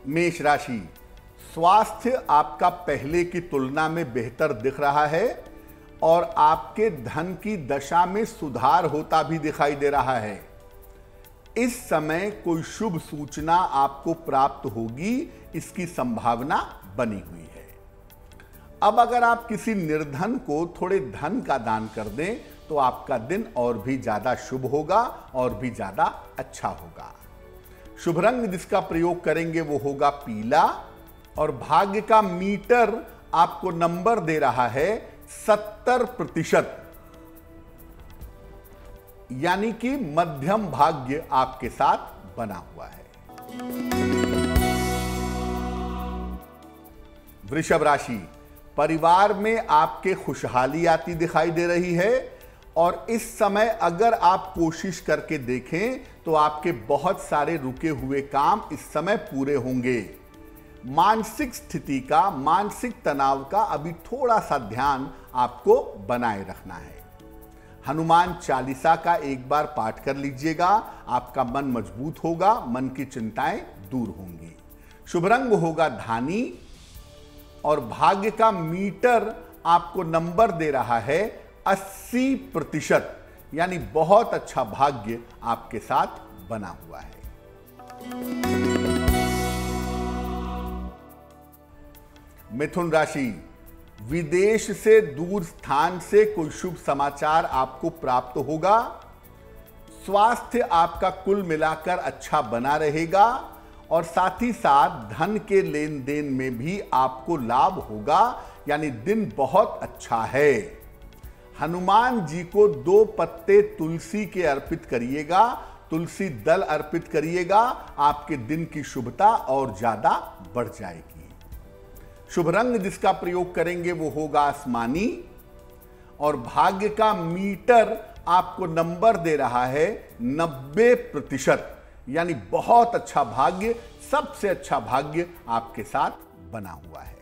मेष राशि, स्वास्थ्य आपका पहले की तुलना में बेहतर दिख रहा है और आपके धन की दशा में सुधार होता भी दिखाई दे रहा है। इस समय कोई शुभ सूचना आपको प्राप्त होगी, इसकी संभावना बनी हुई है। अब अगर आप किसी निर्धन को थोड़े धन का दान कर दें तो आपका दिन और भी ज्यादा शुभ होगा और भी ज्यादा अच्छा होगा। शुभ रंग जिसका प्रयोग करेंगे वो होगा पीला और भाग्य का मीटर आपको नंबर दे रहा है 70%, यानी कि मध्यम भाग्य आपके साथ बना हुआ है। वृषभ राशि, परिवार में आपके खुशहाली आती दिखाई दे रही है और इस समय अगर आप कोशिश करके देखें तो आपके बहुत सारे रुके हुए काम इस समय पूरे होंगे। मानसिक स्थिति का, मानसिक तनाव का अभी थोड़ा सा ध्यान आपको बनाए रखना है। हनुमान चालीसा का एक बार पाठ कर लीजिएगा, आपका मन मजबूत होगा, मन की चिंताएं दूर होंगी। शुभ रंग होगा धानी और भाग्य का मीटर आपको नंबर दे रहा है 80%, यानी बहुत अच्छा भाग्य आपके साथ बना हुआ है। मिथुन राशि, विदेश से, दूर स्थान से कोई शुभ समाचार आपको प्राप्त होगा। स्वास्थ्य आपका कुल मिलाकर अच्छा बना रहेगा और साथ ही साथ धन के लेन देन में भी आपको लाभ होगा, यानी दिन बहुत अच्छा है। हनुमान जी को 2 पत्ते तुलसी के अर्पित करिएगा, तुलसी दल अर्पित करिएगा, आपके दिन की शुभता और ज्यादा बढ़ जाएगी। शुभ रंग जिसका प्रयोग करेंगे वो होगा आसमानी और भाग्य का मीटर आपको नंबर दे रहा है 90%, यानी बहुत अच्छा भाग्य, सबसे अच्छा भाग्य आपके साथ बना हुआ है।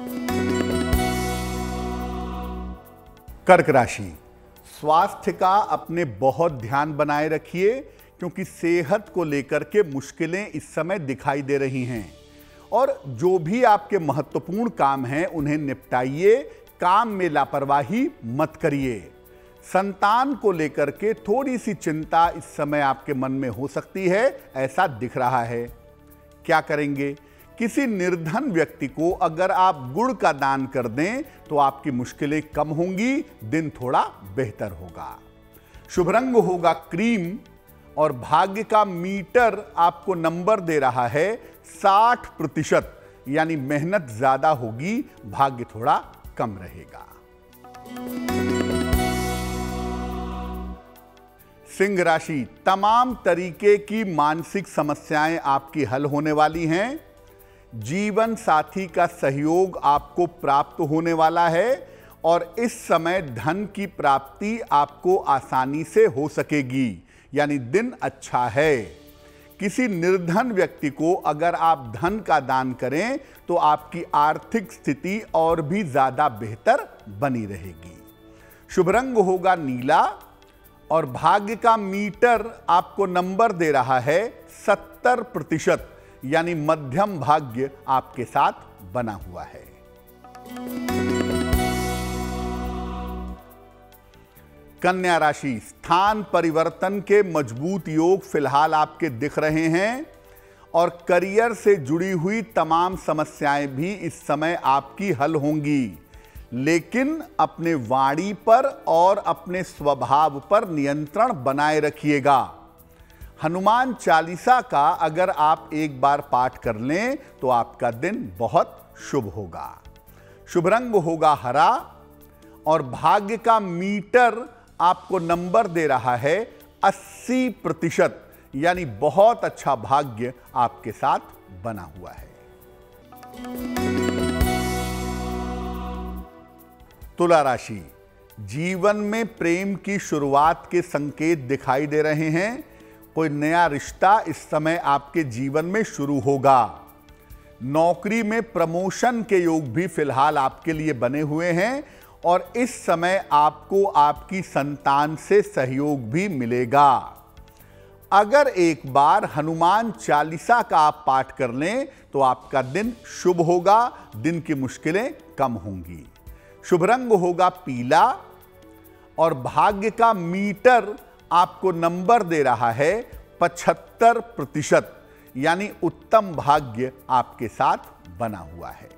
कर्क राशि, स्वास्थ्य का अपने बहुत ध्यान बनाए रखिए क्योंकि सेहत को लेकर के मुश्किलें इस समय दिखाई दे रही हैं और जो भी आपके महत्वपूर्ण काम हैं उन्हें निपटाइए, काम में लापरवाही मत करिए। संतान को लेकर के थोड़ी सी चिंता इस समय आपके मन में हो सकती है, ऐसा दिख रहा है। क्या करेंगे? किसी निर्धन व्यक्ति को अगर आप गुड़ का दान कर दें तो आपकी मुश्किलें कम होंगी, दिन थोड़ा बेहतर होगा। शुभ रंग होगा क्रीम और भाग्य का मीटर आपको नंबर दे रहा है 60%, यानी मेहनत ज्यादा होगी, भाग्य थोड़ा कम रहेगा। सिंह राशि, तमाम तरीके की मानसिक समस्याएं आपकी हल होने वाली हैं। जीवन साथी का सहयोग आपको प्राप्त होने वाला है और इस समय धन की प्राप्ति आपको आसानी से हो सकेगी, यानी दिन अच्छा है। किसी निर्धन व्यक्ति को अगर आप धन का दान करें तो आपकी आर्थिक स्थिति और भी ज्यादा बेहतर बनी रहेगी। शुभ रंग होगा नीला और भाग्य का मीटर आपको नंबर दे रहा है 70%, यानी मध्यम भाग्य आपके साथ बना हुआ है। कन्या राशि, स्थान परिवर्तन के मजबूत योग फिलहाल आपके दिख रहे हैं और करियर से जुड़ी हुई तमाम समस्याएं भी इस समय आपकी हल होंगी, लेकिन अपने वाणी पर और अपने स्वभाव पर नियंत्रण बनाए रखिएगा। हनुमान चालीसा का अगर आप एक बार पाठ कर लें तो आपका दिन बहुत शुभ होगा। शुभ रंग होगा हरा और भाग्य का मीटर आपको नंबर दे रहा है 80%, यानी बहुत अच्छा भाग्य आपके साथ बना हुआ है। तुला राशि, जीवन में प्रेम की शुरुआत के संकेत दिखाई दे रहे हैं। कोई नया रिश्ता इस समय आपके जीवन में शुरू होगा। नौकरी में प्रमोशन के योग भी फिलहाल आपके लिए बने हुए हैं और इस समय आपको आपकी संतान से सहयोग भी मिलेगा। अगर एक बार हनुमान चालीसा का आप पाठ कर लें तो आपका दिन शुभ होगा, दिन की मुश्किलें कम होंगी। शुभ रंग होगा पीला और भाग्य का मीटर आपको नंबर दे रहा है 75%, यानी उत्तम भाग्य आपके साथ बना हुआ है।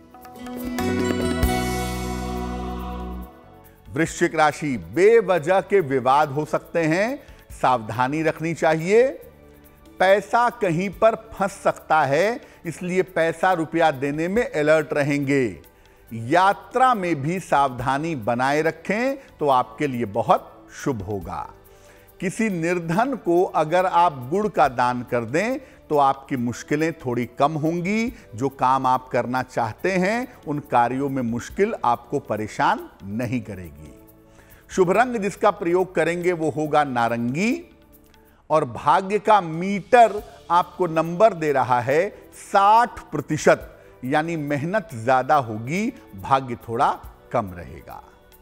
वृश्चिक राशि, बेवजह के विवाद हो सकते हैं, सावधानी रखनी चाहिए। पैसा कहीं पर फंस सकता है, इसलिए पैसा रुपया देने में अलर्ट रहेंगे। यात्रा में भी सावधानी बनाए रखें तो आपके लिए बहुत शुभ होगा। किसी निर्धन को अगर आप गुड़ का दान कर दें तो आपकी मुश्किलें थोड़ी कम होंगी। जो काम आप करना चाहते हैं उन कार्यों में मुश्किल आपको परेशान नहीं करेगी। शुभ रंग जिसका प्रयोग करेंगे वो होगा नारंगी और भाग्य का मीटर आपको नंबर दे रहा है 60%, यानी मेहनत ज्यादा होगी, भाग्य थोड़ा कम रहेगा।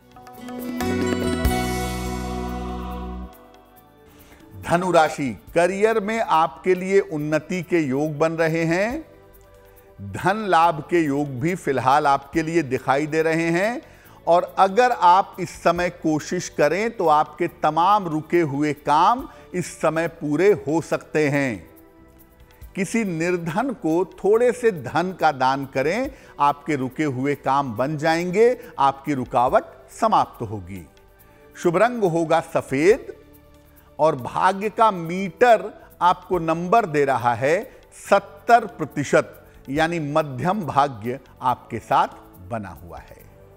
धनु राशि, करियर में आपके लिए उन्नति के योग बन रहे हैं। धन लाभ के योग भी फिलहाल आपके लिए दिखाई दे रहे हैं और अगर आप इस समय कोशिश करें तो आपके तमाम रुके हुए काम इस समय पूरे हो सकते हैं। किसी निर्धन को थोड़े से धन का दान करें, आपके रुके हुए काम बन जाएंगे, आपकी रुकावट समाप्त होगी। शुभ रंग होगा सफेद और भाग्य का मीटर आपको नंबर दे रहा है 70%, यानी मध्यम भाग्य आपके साथ बना हुआ है।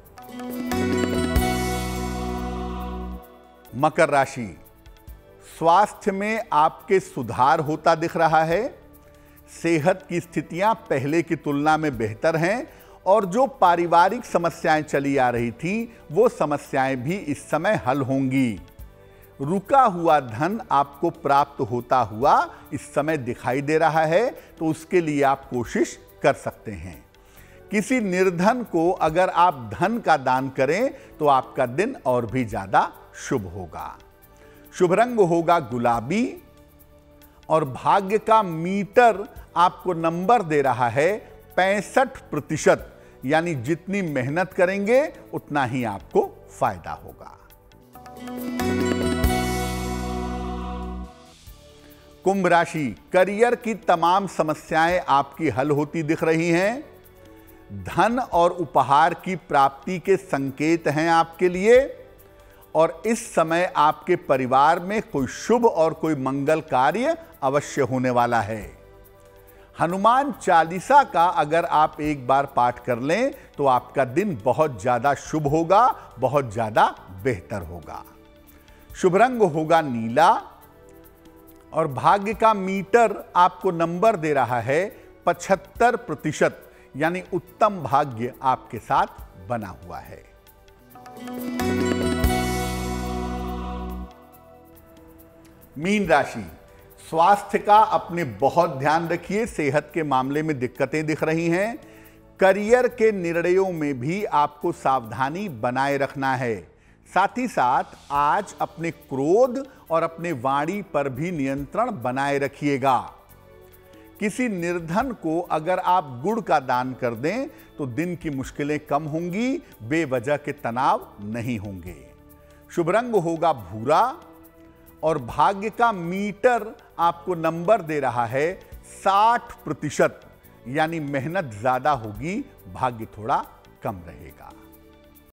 मकर राशि, स्वास्थ्य में आपके सुधार होता दिख रहा है। सेहत की स्थितियां पहले की तुलना में बेहतर हैं और जो पारिवारिक समस्याएं चली आ रही थी वो समस्याएं भी इस समय हल होंगी। रुका हुआ धन आपको प्राप्त होता हुआ इस समय दिखाई दे रहा है, तो उसके लिए आप कोशिश कर सकते हैं। किसी निर्धन को अगर आप धन का दान करें तो आपका दिन और भी ज्यादा शुभ होगा। शुभ रंग होगा गुलाबी और भाग्य का मीटर आपको नंबर दे रहा है 65%, यानी जितनी मेहनत करेंगे उतना ही आपको फायदा होगा। कुंभ राशि, करियर की तमाम समस्याएं आपकी हल होती दिख रही हैं। धन और उपहार की प्राप्ति के संकेत हैं आपके लिए और इस समय आपके परिवार में कोई शुभ और कोई मंगल कार्य अवश्य होने वाला है। हनुमान चालीसा का अगर आप एक बार पाठ कर लें तो आपका दिन बहुत ज्यादा शुभ होगा, बहुत ज्यादा बेहतर होगा। शुभ रंग होगा नीला और भाग्य का मीटर आपको नंबर दे रहा है 75%, यानी उत्तम भाग्य आपके साथ बना हुआ है। मीन राशि, स्वास्थ्य का अपने बहुत ध्यान रखिए। सेहत के मामले में दिक्कतें दिख रही हैं। करियर के निर्णयों में भी आपको सावधानी बनाए रखना है। साथ ही साथ आज अपने क्रोध और अपने वाणी पर भी नियंत्रण बनाए रखिएगा। किसी निर्धन को अगर आप गुड़ का दान कर दें तो दिन की मुश्किलें कम होंगी, बेवजह के तनाव नहीं होंगे। शुभ रंग होगा भूरा और भाग्य का मीटर आपको नंबर दे रहा है 60%, यानी मेहनत ज्यादा होगी, भाग्य थोड़ा कम रहेगा।